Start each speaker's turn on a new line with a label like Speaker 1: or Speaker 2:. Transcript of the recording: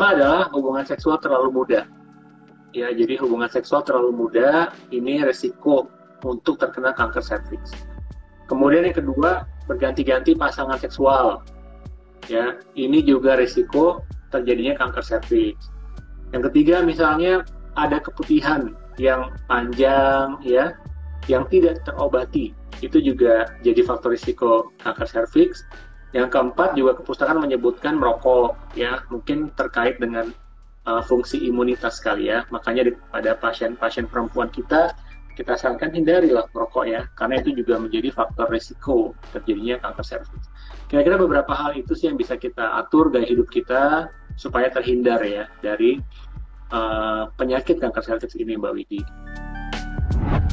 Speaker 1: kedua adalah hubungan seksual terlalu muda. Ya, jadi hubungan seksual terlalu muda ini resiko untuk terkena kanker serviks. Kemudian yang kedua, berganti-ganti pasangan seksual. Ya, ini juga resiko terjadinya kanker serviks. Yang ketiga, misalnya ada keputihan yang panjang, ya, yang tidak terobati. Itu juga jadi faktor risiko kanker serviks. Yang keempat, juga kepustakaan menyebutkan merokok, ya, mungkin terkait dengan fungsi imunitas kali ya. Makanya pada pasien-pasien perempuan kita sarankan hindarilah merokok ya, karena itu juga menjadi faktor risiko terjadinya kanker serviks. Kira-kira beberapa hal itu sih yang bisa kita atur gaya hidup kita supaya terhindar ya dari penyakit kanker serviks ini, Mbak Widi.